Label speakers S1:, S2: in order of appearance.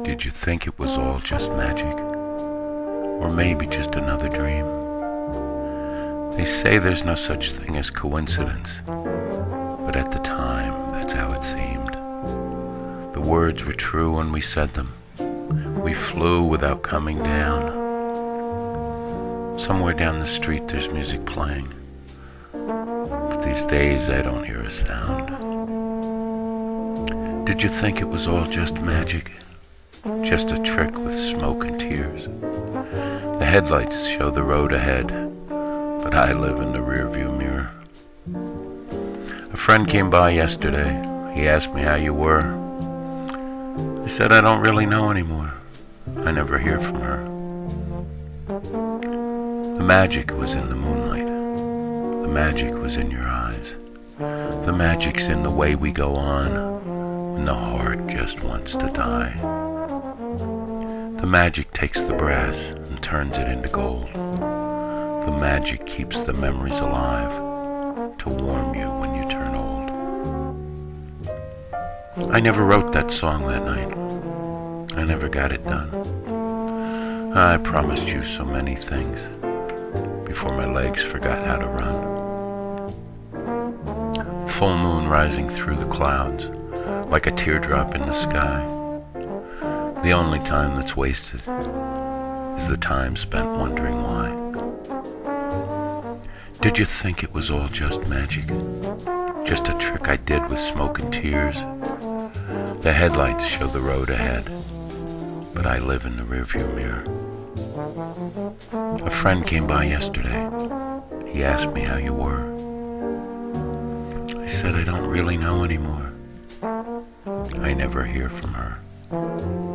S1: Did you think it was all just magic? Or maybe just another dream? They say there's no such thing as coincidence, but at the time, that's how it seemed. The words were true when we said them. We flew without coming down. Somewhere down the street there's music playing, but these days I don't hear a sound. Did you think it was all just magic? Just a trick with smoke and tears? The headlights show the road ahead, but I live in the rearview mirror. A friend came by yesterday. He asked me how you were. I said I don't really know anymore. I never hear from her. The magic was in the moonlight. The magic was in your eyes. The magic's in the way we go on when the heart just wants to die. The magic takes the brass and turns it into gold. The magic keeps the memories alive to warm you when you turn old. I never wrote that song that night. I never got it done. I promised you so many things before my legs forgot how to run. Full moon rising through the clouds like a teardrop in the sky. The only time that's wasted is the time spent wondering why. Did you think it was all just magic? Just a trick I did with smoke and tears? The headlights show the road ahead, but I live in the rearview mirror. A friend came by yesterday. He asked me how you were. I said I don't really know anymore. I never hear from her.